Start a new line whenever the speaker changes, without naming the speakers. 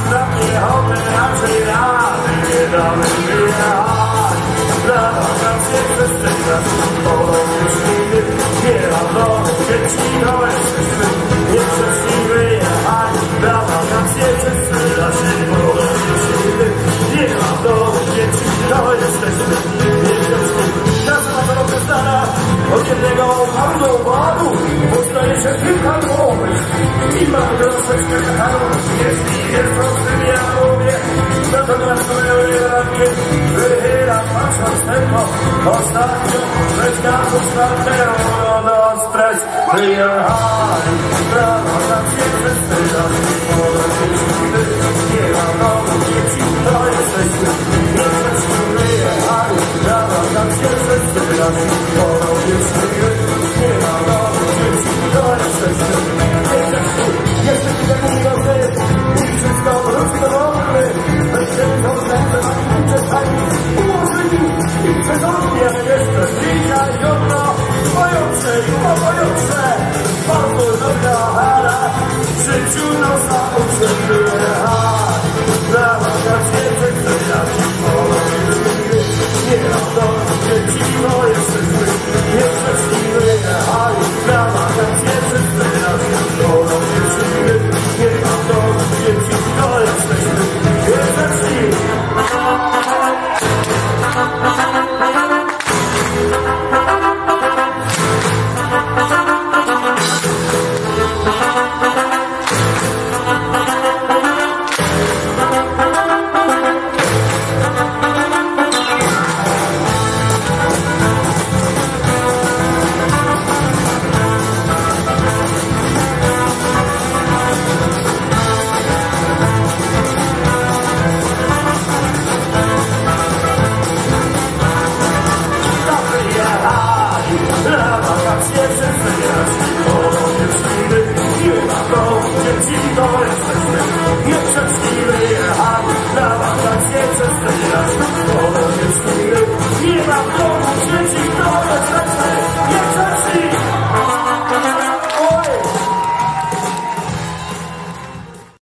na piechotę raczej rady nie damy wyjechać. Dla wakacje przestrzegasz, już nigdy nie wiadomo, dzieci to jesteśmy, nie przeszli wyjechać. Dla wakacje przestrzegasz, już nigdy nie wiadomo, dzieci to jesteśmy, nie przeszli. Każda ma drogę znana, od jednego handlowaru powstaje się kilka nowych i ma troszeczkę handlu. Jeśli jest prostym ja mówię, natomiast moje ramię wychyla patrząc tylko ostatnio bez gazu czwartego do stres wyjechali. Dla wakacje wszyscy nasi